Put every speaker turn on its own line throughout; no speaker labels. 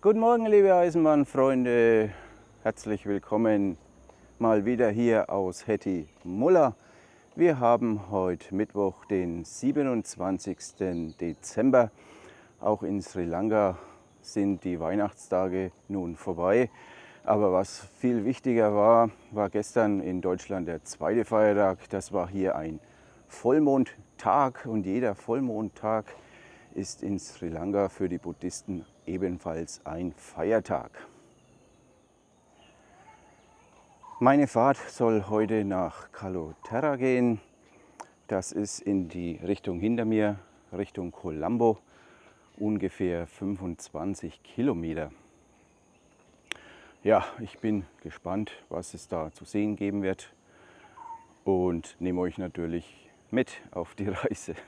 Guten Morgen, liebe Eisenbahnfreunde. Herzlich willkommen mal wieder hier aus Hetty Mulla. Wir haben heute Mittwoch, den 27. Dezember. Auch in Sri Lanka sind die Weihnachtstage nun vorbei. Aber was viel wichtiger war, war gestern in Deutschland der zweite Feiertag. Das war hier ein Vollmondtag, und jeder Vollmondtag ist in Sri Lanka für die Buddhisten ebenfalls ein Feiertag. Meine Fahrt soll heute nach Kaloterra gehen. Das ist in die Richtung hinter mir, Richtung Colombo, ungefähr 25 Kilometer. Ja, ich bin gespannt, was es da zu sehen geben wird, und nehme euch natürlich mit auf die Reise.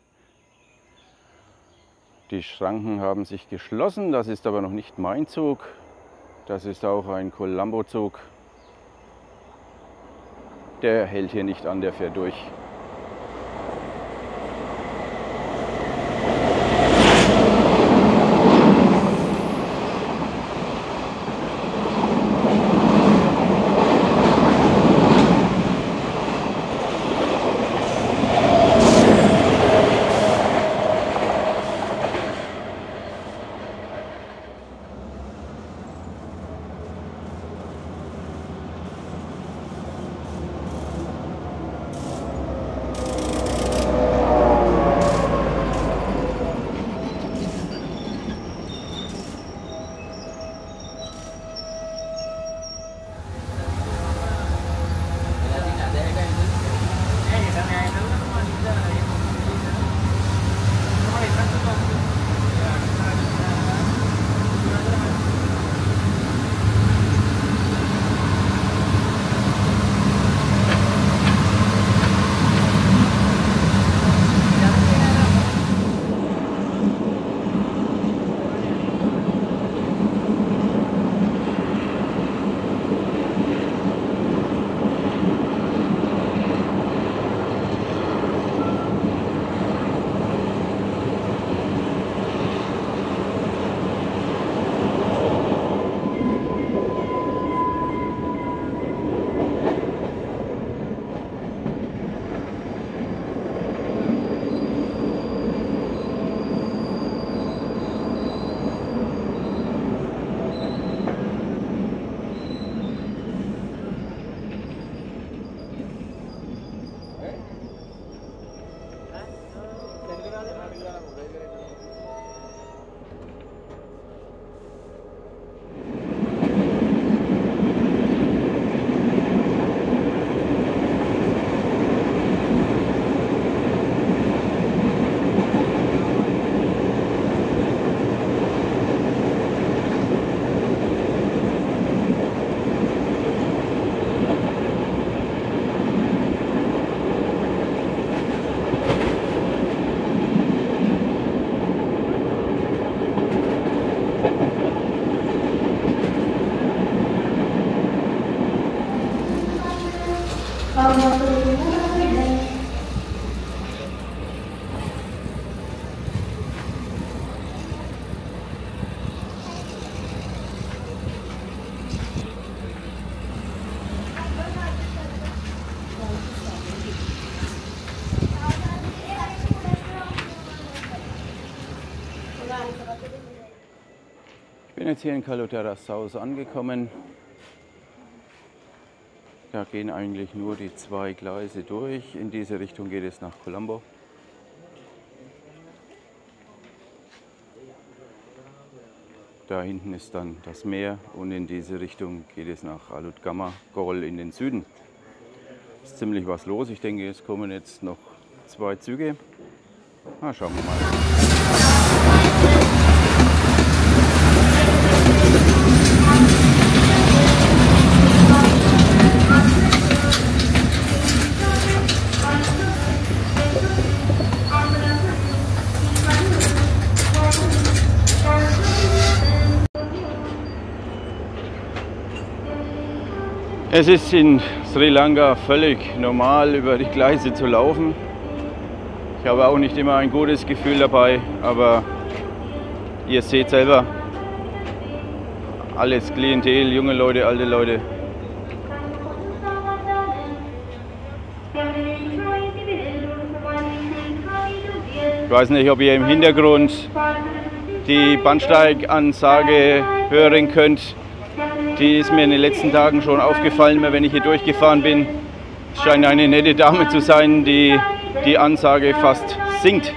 Die Schranken haben sich geschlossen, das ist aber noch nicht mein Zug. Das ist auch ein Colombo-Zug. Der hält hier nicht an, der fährt durch. Ich bin jetzt hier in Kaloterra South angekommen. Da gehen eigentlich nur die zwei Gleise durch. In diese Richtung geht es nach Colombo. Da hinten ist dann das Meer, und in diese Richtung geht es nach Alutgama Gol in den Süden. Ist ziemlich was los. Ich denke, es kommen jetzt noch zwei Züge. Na, schauen wir mal. Es ist in Sri Lanka völlig normal, über die Gleise zu laufen. Ich habe auch nicht immer ein gutes Gefühl dabei, aber ihr seht selber, alles Klientel, junge Leute, alte Leute. Ich weiß nicht, ob ihr im Hintergrund die Bahnsteigansage hören könnt. Die ist mir in den letzten Tagen schon aufgefallen, wenn ich hier durchgefahren bin. Es scheint eine nette Dame zu sein, die die Ansage fast singt.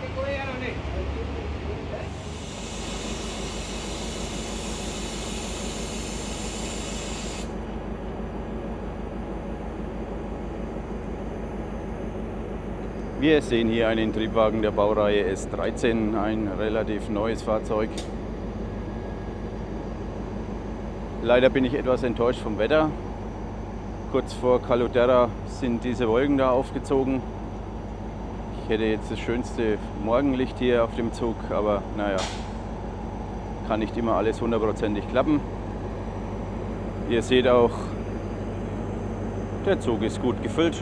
Wir sehen hier einen Triebwagen der Baureihe S13, ein relativ neues Fahrzeug. Leider bin ich etwas enttäuscht vom Wetter. Kurz vor Caloterra sind diese Wolken da aufgezogen. Ich hätte jetzt das schönste Morgenlicht hier auf dem Zug, aber naja, kann nicht immer alles hundertprozentig klappen. Ihr seht auch, der Zug ist gut gefüllt.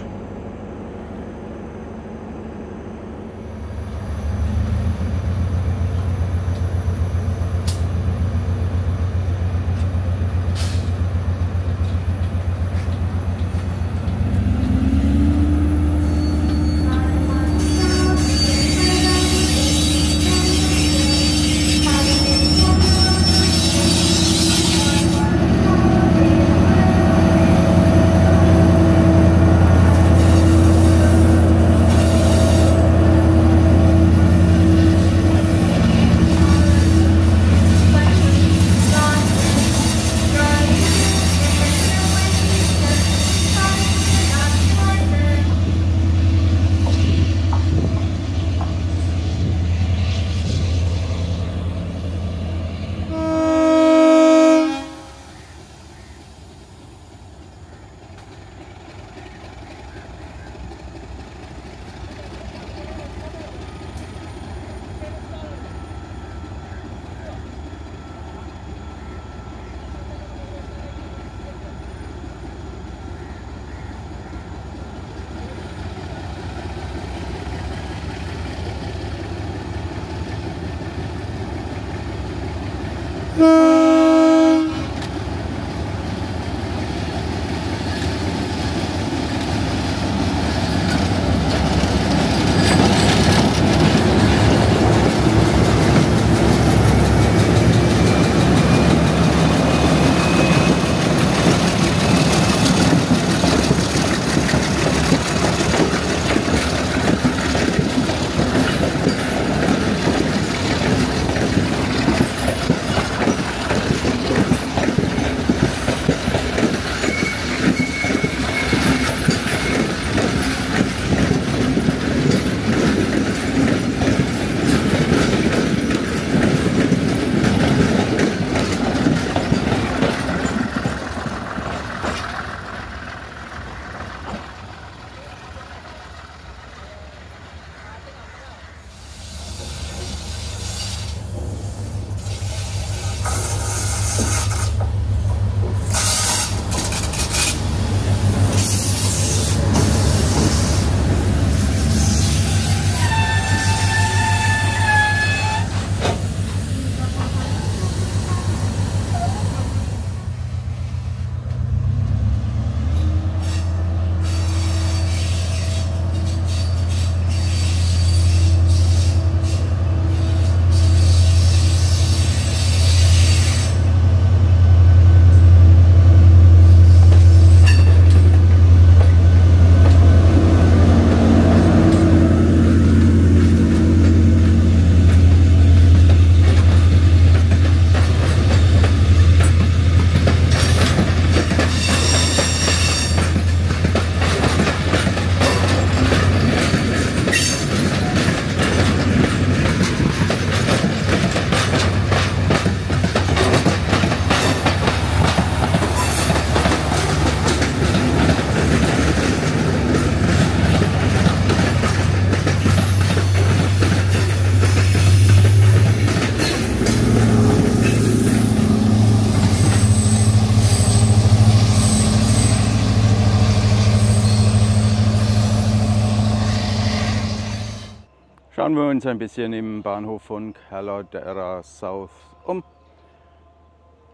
Schauen wir uns ein bisschen im Bahnhof von Caloterra South um.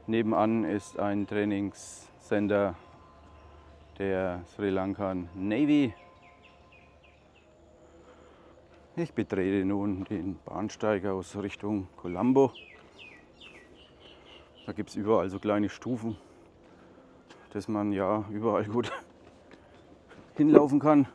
Nebenan ist ein Trainingscenter der Sri Lankan Navy. Ich betrete nun den Bahnsteig aus Richtung Colombo. Da gibt es überall so kleine Stufen, dass man ja überall gut hinlaufen kann.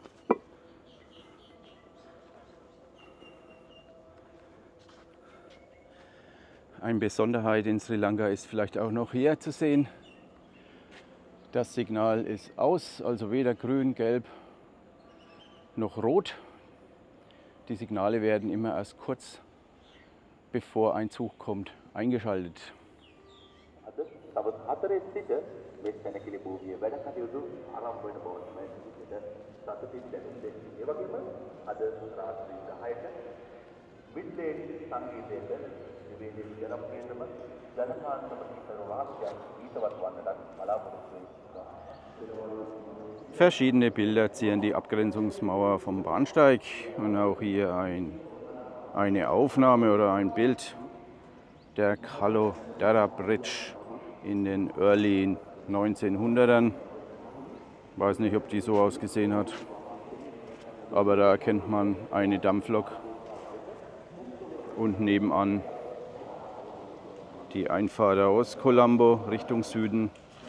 Eine Besonderheit in Sri Lanka ist vielleicht auch noch hier zu sehen. Das Signal ist aus, also weder grün, gelb noch rot. Die Signale werden immer erst kurz bevor ein Zug kommt eingeschaltet. Verschiedene Bilder zieren die Abgrenzungsmauer vom Bahnsteig und auch hier eine Aufnahme oder ein Bild der Kalodarra Bridge in den Early 1900ern. Ich weiß nicht, ob die so ausgesehen hat, aber da erkennt man eine Dampflok und nebenan die Einfahrt aus Colombo Richtung Süden.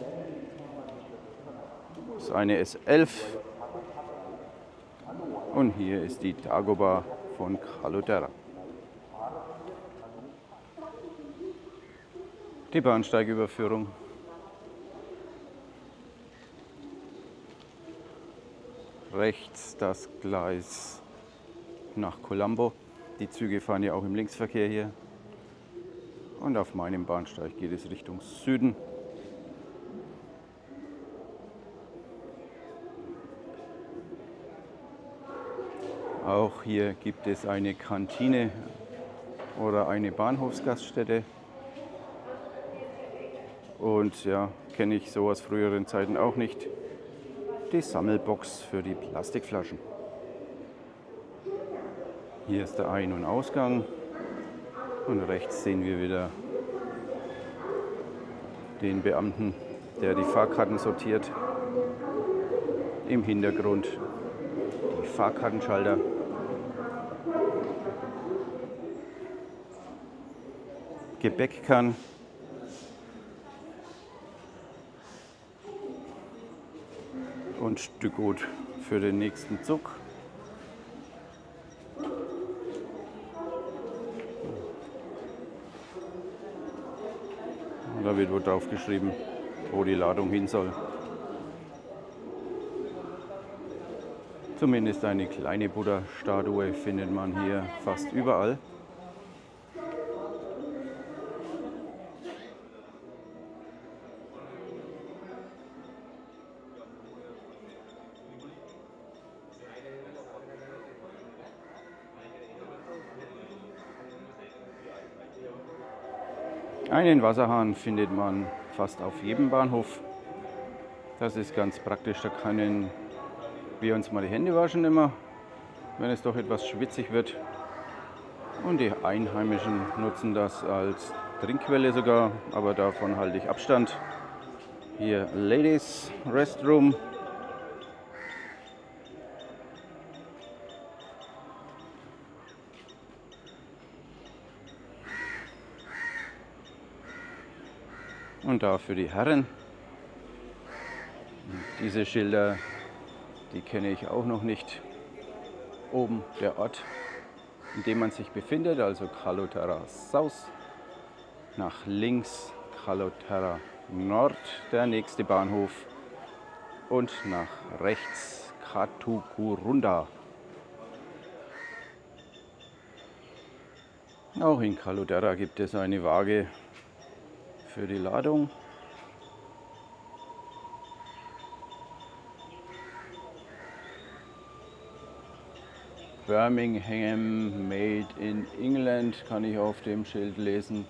Das ist eine S11 und hier ist die Dagobah von Kalodarra. Die Bahnsteigüberführung. Rechts das Gleis nach Colombo. Die Züge fahren ja auch im Linksverkehr hier. Und auf meinem Bahnsteig geht es Richtung Süden. Auch hier gibt es eine Kantine oder eine Bahnhofsgaststätte. Und ja, kenne ich so aus früheren Zeiten auch nicht. Die Sammelbox für die Plastikflaschen. Hier ist der Ein- und Ausgang. Und rechts sehen wir wieder den Beamten, der die Fahrkarten sortiert. Im Hintergrund die Fahrkartenschalter. Gepäckkann. Und Stückgut für den nächsten Zug. Und da wird wohl drauf geschrieben, wo die Ladung hin soll. Zumindest eine kleine Buddha-Statue findet man hier fast überall. Einen Wasserhahn findet man fast auf jedem Bahnhof. Das ist ganz praktisch, da können wir uns mal die Hände waschen immer, wenn es doch etwas schwitzig wird. Und die Einheimischen nutzen das als Trinkquelle sogar, aber davon halte ich Abstand. Hier Ladies Restroom. Und da für die Herren. Diese Schilder, die kenne ich auch noch nicht. Oben der Ort, in dem man sich befindet, also Kalodarra South. Nach links Kalodarra Nord, der nächste Bahnhof. Und nach rechts Katukurunda. Auch in Kalodarra gibt es eine Waage für die Ladung. Birmingham Made in England kann ich auf dem Schild lesen.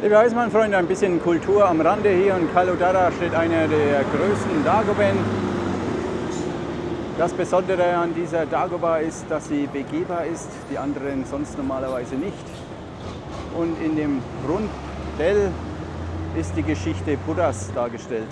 Liebe Eisenbahnfreunde, ein bisschen Kultur am Rande. Hier in Kalodarra steht einer der größten Dagoben. Das Besondere an dieser Dagoba ist, dass sie begehbar ist, die anderen sonst normalerweise nicht. Und in dem Rundell ist die Geschichte Buddhas dargestellt.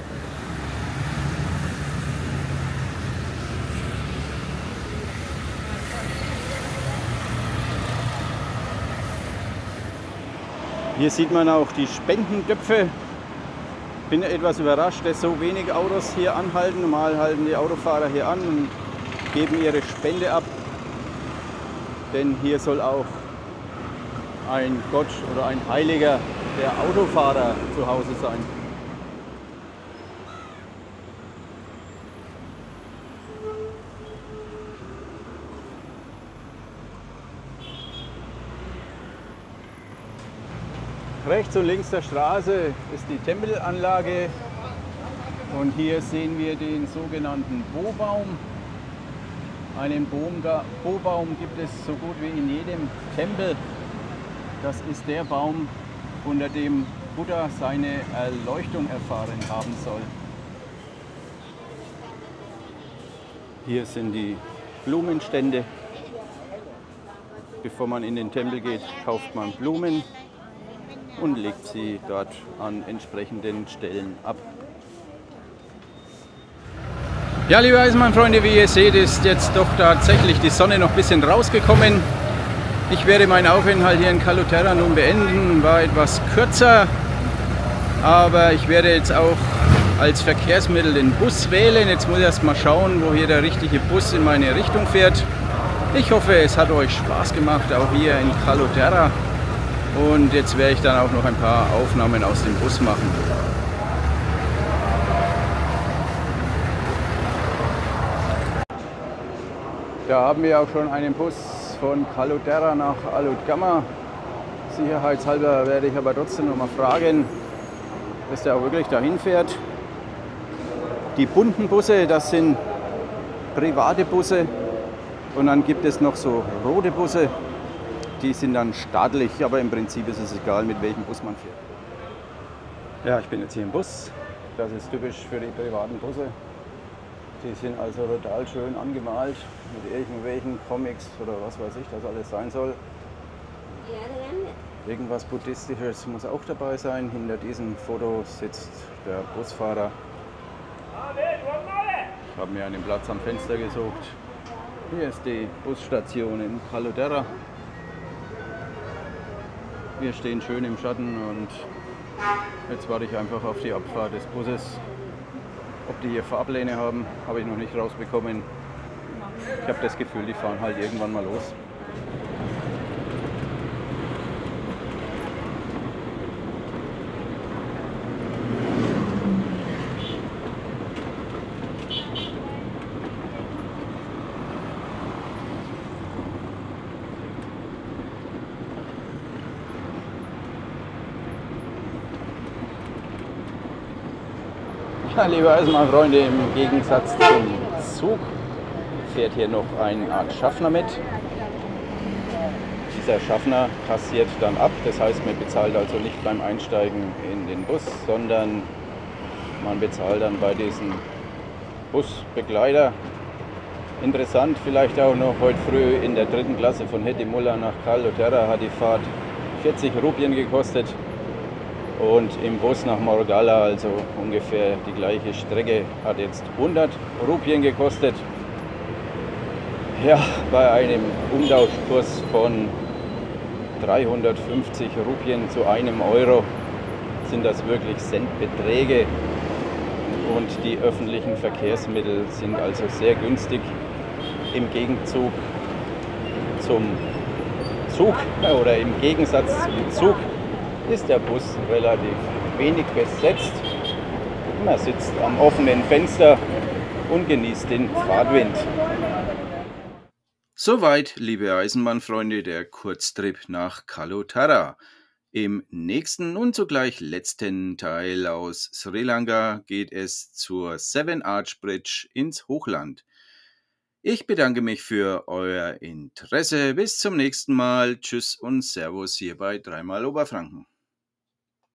Hier sieht man auch die Spendentöpfe. Bin etwas überrascht, dass so wenig Autos hier anhalten. Normal halten die Autofahrer hier an und geben ihre Spende ab. Denn hier soll auch ein Gott oder ein Heiliger der Autofahrer zu Hause sein. Rechts und links der Straße ist die Tempelanlage und hier sehen wir den sogenannten Bo-Baum. Einen Bo-Baum gibt es so gut wie in jedem Tempel. Das ist der Baum, unter dem Buddha seine Erleuchtung erfahren haben soll. Hier sind die Blumenstände. Bevor man in den Tempel geht, kauft man Blumen und legt sie dort an entsprechenden Stellen ab. Ja, liebe Eisenbahnfreunde, wie ihr seht, ist jetzt doch tatsächlich die Sonne noch ein bisschen rausgekommen. Ich werde meinen Aufenthalt hier in Kalodarra nun beenden. War etwas kürzer, aber ich werde jetzt auch als Verkehrsmittel den Bus wählen. Jetzt muss ich erst mal schauen, wo hier der richtige Bus in meine Richtung fährt. Ich hoffe, es hat euch Spaß gemacht, auch hier in Kalodarra. Und jetzt werde ich dann auch noch ein paar Aufnahmen aus dem Bus machen. Da haben wir auch schon einen Bus von Kalodarra nach Alutgamma. Sicherheitshalber werde ich aber trotzdem noch mal fragen, dass der auch wirklich dahin fährt. Die bunten Busse, das sind private Busse. Und dann gibt es noch so rote Busse. Die sind dann staatlich, aber im Prinzip ist es egal, mit welchem Bus man fährt. Ja, ich bin jetzt hier im Bus. Das ist typisch für die privaten Busse. Die sind also total schön angemalt mit irgendwelchen Comics oder was weiß ich, das alles sein soll. Irgendwas Buddhistisches muss auch dabei sein. Hinter diesem Foto sitzt der Busfahrer. Ich habe mir einen Platz am Fenster gesucht. Hier ist die Busstation in Kalodarra. Wir stehen schön im Schatten und jetzt warte ich einfach auf die Abfahrt des Busses. Ob die hier Fahrpläne haben, habe ich noch nicht rausbekommen. Ich habe das Gefühl, die fahren halt irgendwann mal los. Ja, liebe Eisenbahnfreunde, im Gegensatz zum Zug fährt hier noch eine Art Schaffner mit. Dieser Schaffner kassiert dann ab, das heißt, man bezahlt also nicht beim Einsteigen in den Bus, sondern man bezahlt dann bei diesem Busbegleiter. Interessant vielleicht auch noch, heute früh in der 3. Klasse von Heti Mullah nach Kalodarra hat die Fahrt 40 Rupien gekostet. Und im Bus nach Morgalla, also ungefähr die gleiche Strecke, hat jetzt 100 Rupien gekostet. Ja, bei einem Umtauschkurs von 350 Rupien zu 1 Euro sind das wirklich Centbeträge. Und die öffentlichen Verkehrsmittel sind also sehr günstig. Im Gegenzug zum Zug oder im Gegensatz zum Zug ist der Bus relativ wenig besetzt. Man sitzt am offenen Fenster und genießt den Fahrtwind. Soweit, liebe Eisenbahnfreunde, der Kurztrip nach Kalodarra. Im nächsten und zugleich letzten Teil aus Sri Lanka geht es zur Seven Arch Bridge ins Hochland. Ich bedanke mich für euer Interesse. Bis zum nächsten Mal. Tschüss und Servus hier bei 3x Oberfranken.